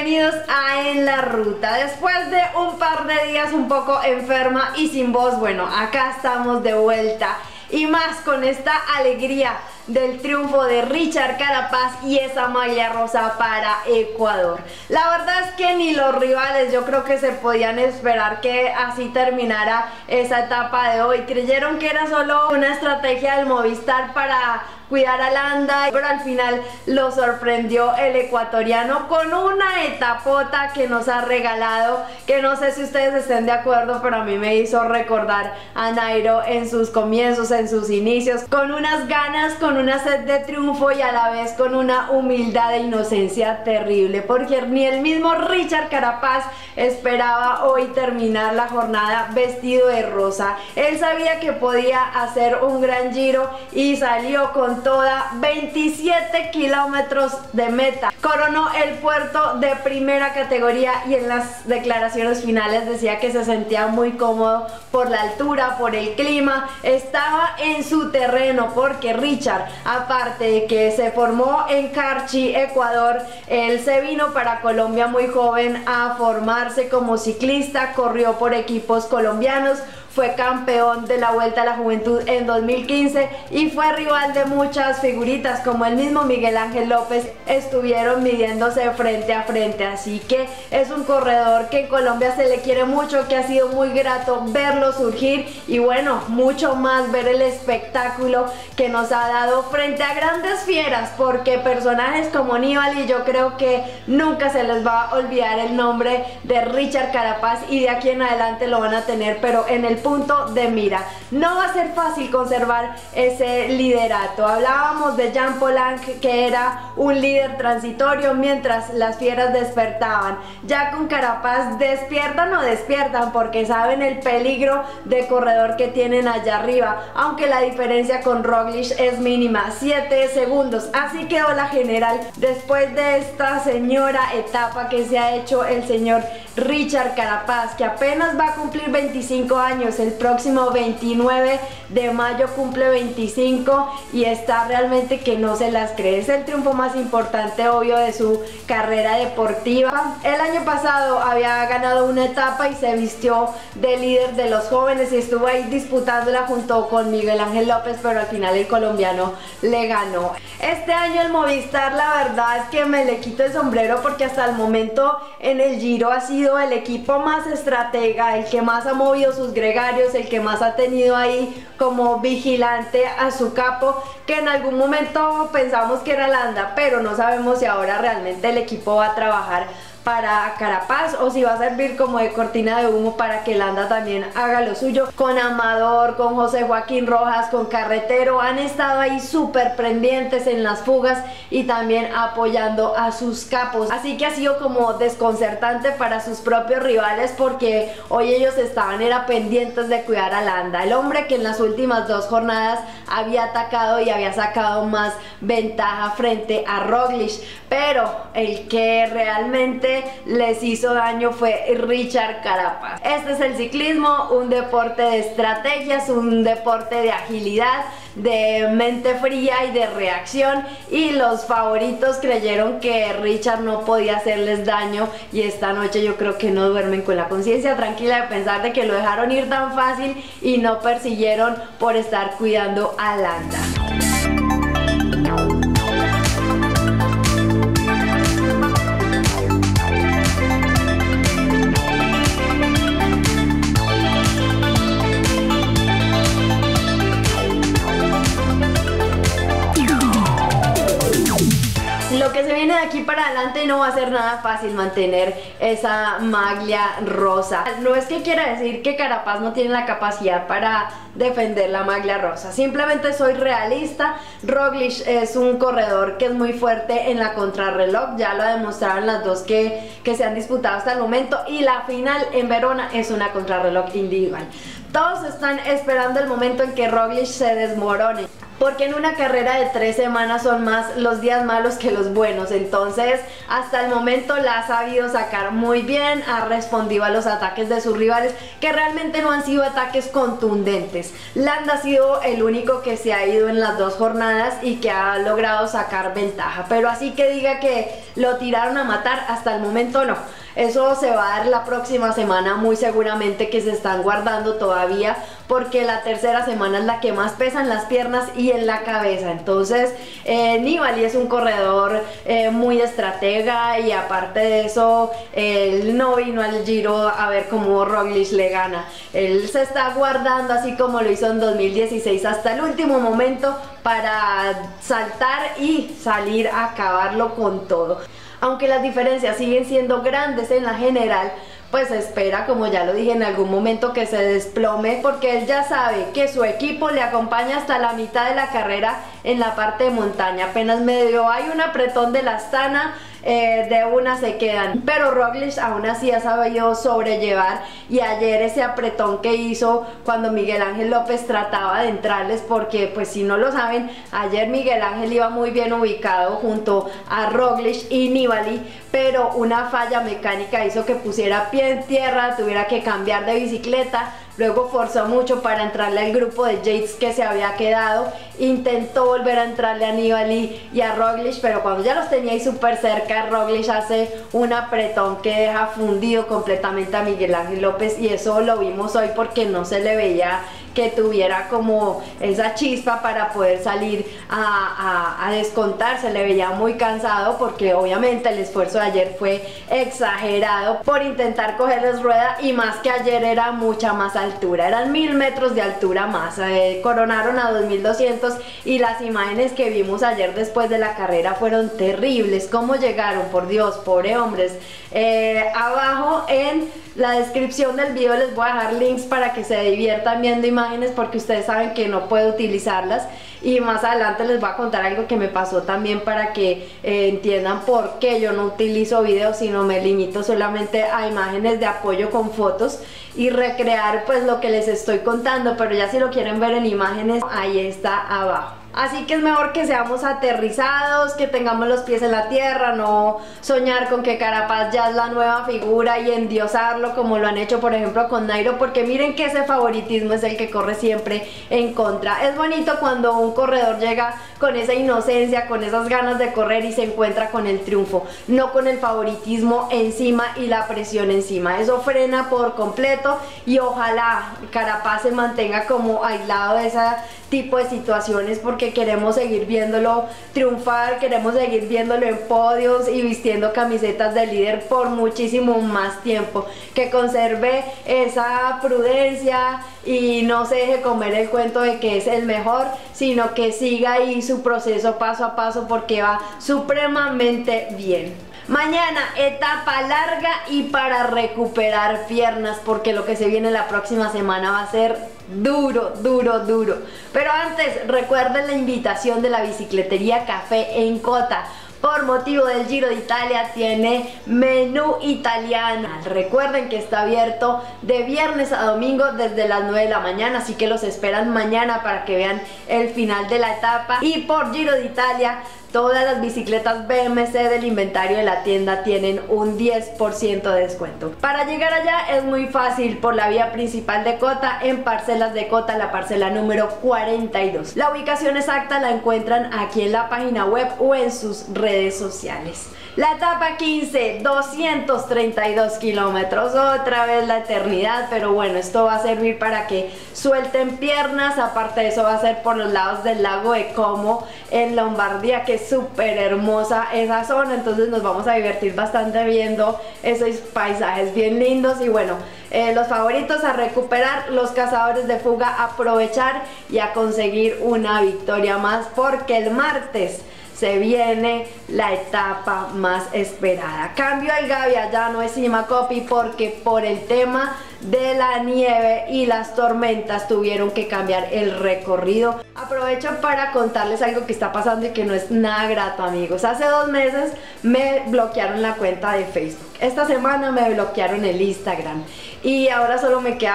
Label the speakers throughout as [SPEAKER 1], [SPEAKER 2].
[SPEAKER 1] bienvenidos a En la Ruta. Después de un par de días un poco enferma y sin voz, bueno, acá estamos de vuelta. Y más con esta alegría del triunfo de Richard Carapaz y esa maglia rosa para Ecuador. La verdad es que ni los rivales yo creo que se podían esperar que así terminara esa etapa de hoy. Creyeron que era solo una estrategia del Movistar para cuidar a Landa, pero al final lo sorprendió el ecuatoriano con una etapota que nos ha regalado, que no sé si ustedes estén de acuerdo, pero a mí me hizo recordar a Nairo en sus comienzos, en sus inicios, con unas ganas, con una sed de triunfo y a la vez con una humildad e inocencia terrible, porque ni el mismo Richard Carapaz esperaba hoy terminar la jornada vestido de rosa. Él sabía que podía hacer un gran giro y salió con toda 27 kilómetros de meta. Coronó el puerto de primera categoría y en las declaraciones finales decía que se sentía muy cómodo por la altura, por el clima, estaba en su terreno, porque Richard, aparte de que se formó en Carchi, Ecuador, él se vino para Colombia muy joven a formarse como ciclista, corrió por equipos colombianos, fue campeón de la Vuelta a la Juventud en 2015 y fue rival de muchas figuritas como el mismo Miguel Ángel López. Estuvieron midiéndose frente a frente, así que es un corredor que en Colombia se le quiere mucho, que ha sido muy grato verlo surgir y bueno, mucho más ver el espectáculo que nos ha dado frente a grandes fieras, porque personajes como Nibali yo creo que nunca se les va a olvidar el nombre de Richard Carapaz y de aquí en adelante lo van a tener pero en el punto de mira. No va a ser fácil conservar ese liderato. Hablábamos de Jan Polanc, que era un líder transitorio mientras las fieras despertaban. Ya con Carapaz despiertan o despiertan porque saben el peligro de corredor que tienen allá arriba, aunque la diferencia con Roglic es mínima, 7 segundos. Así quedó la general después de esta señora etapa que se ha hecho el señor Richard Carapaz, que apenas va a cumplir 25 años. El próximo 29 de mayo cumple 25 y está realmente que no se las cree. Es el triunfo más importante, obvio, de su carrera deportiva. El año pasado había ganado una etapa y se vistió de líder de los jóvenes y estuvo ahí disputándola junto con Miguel Ángel López, pero al final el colombiano le ganó. Este año el Movistar, la verdad es que me le quito el sombrero, porque hasta el momento en el Giro ha sido el equipo más estratega, el que más ha movido sus gregarios, el que más ha tenido ahí como vigilante a su capo, que en algún momento pensamos que era Landa, pero no sabemos si ahora realmente el equipo va a trabajar para Carapaz o si va a servir como de cortina de humo para que Landa también haga lo suyo. Con Amador, con José Joaquín Rojas, con Carretero, han estado ahí súper pendientes en las fugas y también apoyando a sus capos, así que ha sido como desconcertante para sus propios rivales, porque hoy ellos estaban pendientes de cuidar a Landa, el hombre que en las últimas 2 jornadas había atacado y había sacado más ventaja frente a Roglic, pero el que realmente les hizo daño fue Richard Carapaz. Este es el ciclismo, un deporte de estrategias, un deporte de agilidad, de mente fría y de reacción, y los favoritos creyeron que Richard no podía hacerles daño y esta noche yo creo que no duermen con la conciencia tranquila de pensar de que lo dejaron ir tan fácil y no persiguieron por estar cuidando a Landa. Lo que se viene de aquí para adelante no va a ser nada fácil mantener esa maglia rosa. No es que quiera decir que Carapaz no tiene la capacidad para defender la maglia rosa, simplemente soy realista. Roglic es un corredor que es muy fuerte en la contrarreloj, ya lo demostraron las 2 que se han disputado hasta el momento, y la final en Verona es una contrarreloj individual. Todos están esperando el momento en que Roglic se desmorone, porque en una carrera de 3 semanas son más los días malos que los buenos. Entonces hasta el momento la ha sabido sacar muy bien, ha respondido a los ataques de sus rivales, que realmente no han sido ataques contundentes. Landa ha sido el único que se ha ido en las 2 jornadas y que ha logrado sacar ventaja, pero así que diga que lo tiraron a matar, hasta el momento no. Eso se va a dar la próxima semana muy seguramente, que se están guardando todavía, porque la tercera semana es la que más pesa en las piernas y en la cabeza. Entonces Nibali es un corredor muy estratega, y aparte de eso él no vino al Giro a ver cómo Roglic le gana. Él se está guardando, así como lo hizo en 2016, hasta el último momento para saltar y salir a acabarlo con todo. Aunque las diferencias siguen siendo grandes en la general, pues espera, como ya lo dije en algún momento, que se desplome, porque él ya sabe que su equipo le acompaña hasta la mitad de la carrera en la parte de montaña. Apenas medio hay un apretón de la Astana, de una se quedan, pero Roglic aún así ha sabido sobrellevar, y ayer ese apretón que hizo cuando Miguel Ángel López trataba de entrarles, porque pues si no lo saben, ayer Miguel Ángel iba muy bien ubicado junto a Roglic y Nibali, pero una falla mecánica hizo que pusiera pie en tierra, tuviera que cambiar de bicicleta. Luego forzó mucho para entrarle al grupo de Yates que se había quedado, intentó volver a entrarle a Nibali y a Roglic, pero cuando ya los tenía ahí súper cerca, Roglic hace un apretón que deja fundido completamente a Miguel Ángel López, y eso lo vimos hoy porque no se le veía que tuviera como esa chispa para poder salir a descontar. Se le veía muy cansado, porque obviamente el esfuerzo de ayer fue exagerado por intentar cogerles rueda, y más que ayer era mucha más altura, eran 1000 metros de altura más. Coronaron a 2200, y las imágenes que vimos ayer después de la carrera fueron terribles. Cómo llegaron, por Dios, pobre hombres. Abajo en la descripción del video les voy a dejar links para que se diviertan viendo imágenes, porque ustedes saben que no puedo utilizarlas, y más adelante les voy a contar algo que me pasó también para que entiendan por qué yo no utilizo videos, sino me limito solamente a imágenes de apoyo con fotos y recrear pues lo que les estoy contando. Pero ya si lo quieren ver en imágenes, ahí está abajo. Así que es mejor que seamos aterrizados, que tengamos los pies en la tierra, no soñar con que Carapaz ya es la nueva figura y endiosarlo como lo han hecho por ejemplo con Nairo, porque miren que ese favoritismo es el que corre siempre en contra. Es bonito cuando un corredor llega con esa inocencia, con esas ganas de correr, y se encuentra con el triunfo, no con el favoritismo encima y la presión encima. Eso frena por completo, y ojalá Carapaz se mantenga como aislado de ese tipo de situaciones, porque queremos seguir viéndolo triunfar, queremos seguir viéndolo en podios y vistiendo camisetas de líder por muchísimo más tiempo. Que conserve esa prudencia y no se deje comer el cuento de que es el mejor, sino que siga ahí su proceso paso a paso, porque va supremamente bien. Mañana etapa larga y para recuperar piernas, porque lo que se viene la próxima semana va a ser duro, duro, duro. Pero antes, recuerden la invitación de la bicicletería Café en Cota. Por motivo del Giro de Italia tiene menú italiano. Recuerden que está abierto de viernes a domingo desde las 9 de la mañana, así que los esperan mañana para que vean el final de la etapa. Y por Giro de Italia, todas las bicicletas BMC del inventario de la tienda tienen un 10% de descuento. Para llegar allá es muy fácil, por la vía principal de Cota, en Parcelas de Cota, la parcela número 42. La ubicación exacta la encuentran aquí en la página web o en sus redes sociales. La etapa 15, 232 kilómetros, otra vez la eternidad, pero bueno, esto va a servir para que suelten piernas. Aparte de eso, va a ser por los lados del lago de Como en Lombardía, que es súper hermosa esa zona, entonces nos vamos a divertir bastante viendo esos paisajes bien lindos. Y bueno, los favoritos a recuperar, los cazadores de fuga, a aprovechar y a conseguir una victoria más, porque el martes se viene la etapa más esperada. Cambio al Gavia, ya no es Simacopi, porque por el tema de la nieve y las tormentas tuvieron que cambiar el recorrido. Aprovecho para contarles algo que está pasando y que no es nada grato, amigos. Hace 2 meses me bloquearon la cuenta de Facebook. Esta semana me bloquearon el Instagram, y ahora solo me queda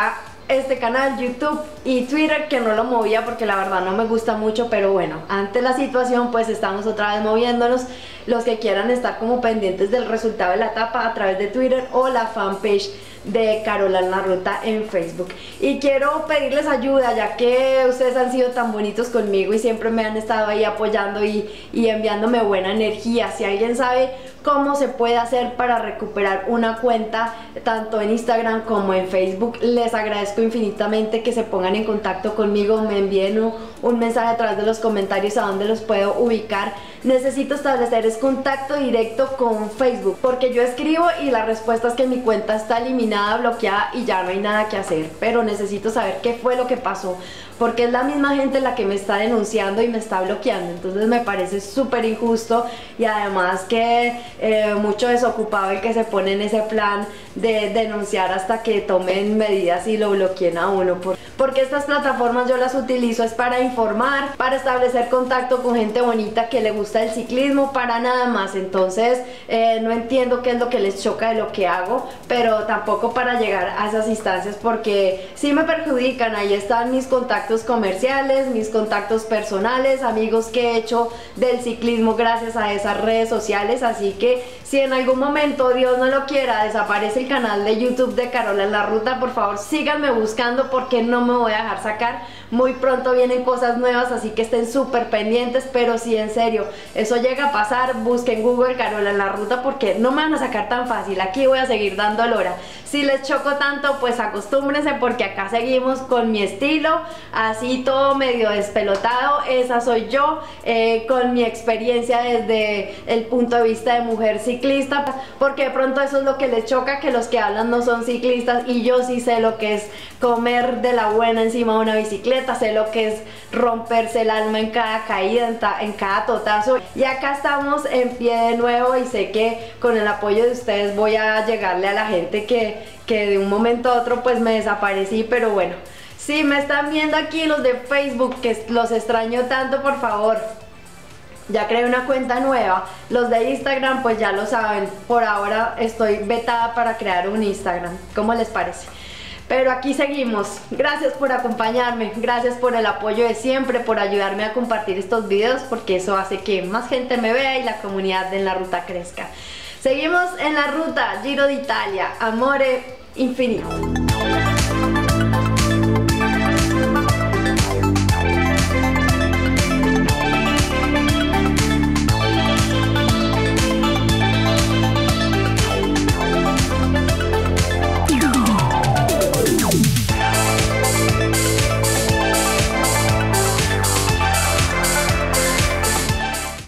[SPEAKER 1] este canal, YouTube y Twitter, que no lo movía porque la verdad no me gusta mucho, pero bueno, ante la situación pues estamos otra vez moviéndonos. Los que quieran estar como pendientes del resultado de la etapa a través de Twitter o la fanpage de Carola en la Ruta en Facebook. Y quiero pedirles ayuda, ya que ustedes han sido tan bonitos conmigo y siempre me han estado ahí apoyando y enviándome buena energía. Si alguien sabe cómo se puede hacer para recuperar una cuenta tanto en Instagram como en Facebook, les agradezco infinitamente que se pongan en contacto conmigo, me envíen un mensaje a través de los comentarios a donde los puedo ubicar. Necesito establecer contacto directo con Facebook, porque yo escribo y la respuesta es que mi cuenta está eliminada, bloqueada y ya no hay nada que hacer, pero necesito saber qué fue lo que pasó, porque es la misma gente la que me está denunciando y me está bloqueando. Entonces me parece súper injusto y además que mucho desocupado el que se pone en ese plan de denunciar hasta que tomen medidas y lo bloqueen a uno, porque estas plataformas yo las utilizo es para informar, para establecer contacto con gente bonita que le gusta el ciclismo, para nada más. Entonces no entiendo qué es lo que les choca de lo que hago, pero tampoco para llegar a esas instancias, porque sí me perjudican. Ahí están mis contactos comerciales, mis contactos personales, amigos que he hecho del ciclismo gracias a esas redes sociales. Así que si en algún momento, Dios no lo quiera, desaparece el canal de YouTube de Carola en la Ruta, por favor síganme buscando, porque no me voy a dejar sacar. Muy pronto vienen cosas nuevas, así que estén súper pendientes. Pero si en serio eso llega a pasar, busquen Google Carola en la Ruta, porque no me van a sacar tan fácil. Aquí voy a seguir dando lora. Si les choco tanto, pues acostúmbrense, porque acá seguimos con mi estilo, así todo medio despelotado. Esa soy yo, con mi experiencia desde el punto de vista de mujer ciclista, porque de pronto eso es lo que les choca, que los que hablan no son ciclistas, y yo sí sé lo que es comer de la buena encima de una bicicleta, sé lo que es romperse el alma en cada caída, en cada totazo. Y acá estamos en pie de nuevo, y sé que con el apoyo de ustedes voy a llegarle a la gente que de un momento a otro pues me desaparecí. Pero bueno, si me están viendo aquí los de Facebook, que los extraño tanto, por favor, ya creé una cuenta nueva. Los de Instagram pues ya lo saben, por ahora estoy vetada para crear un Instagram. ¿Cómo les parece? Pero aquí seguimos. Gracias por acompañarme, gracias por el apoyo de siempre, por ayudarme a compartir estos videos, porque eso hace que más gente me vea y la comunidad de En la Ruta crezca. Seguimos en la ruta, Giro d'Italia, amore infinito.